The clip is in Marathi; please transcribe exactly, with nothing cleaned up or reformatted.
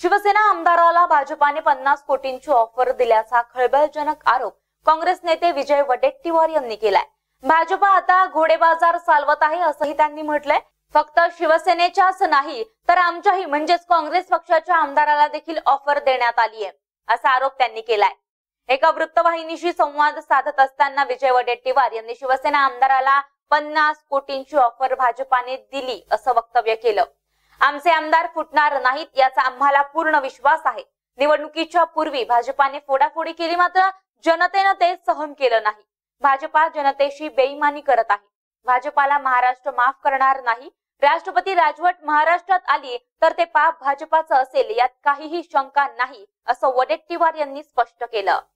शिवसेना आमदाराला भाजपाने पन्नास कोटींची ऑफर दिल्याचा खळबळजनक आरोप काँग्रेस नेते विजय वडेट्टीवार यांनी केलाय। भाजपा आता घोडेबाजार चालवत आहे असंही त्यांनी म्हटलंय। फक्त शिवसेनेच्याच नाही तर आमच्याही म्हणजेच काँग्रेस पक्षाच्या आमदाराला देखील ऑफर देण्यात आली आहे असा आरोप त्यांनी केलाय। एका वृत्तवाहिनीशी संवाद साधत असताना विजय वडेट्टीवार यांनी शिवसेना आमदाराला पन्नास कोटींची ऑफर भाजपाने दिली असं वक्तव्य केलं। आमचे आमदार फुटणार नाहीत याचा आम्हाला पूर्ण विश्वास आहे। निवडणुकीच्या पूर्वी भाजपाने फोडाफोडी केली, मात्र जनतेनं ते सहन केलं नाही। भाजपा जनतेशी बेईमानी करत आहे। भाजपाला महाराष्ट्र माफ करणार नाही। राष्ट्रपती राजवट महाराष्ट्रात आली तर ते पाप भाजपाचं असेल यात काहीही शंका नाही असं वडेट्टीवार यांनी स्पष्ट केलं।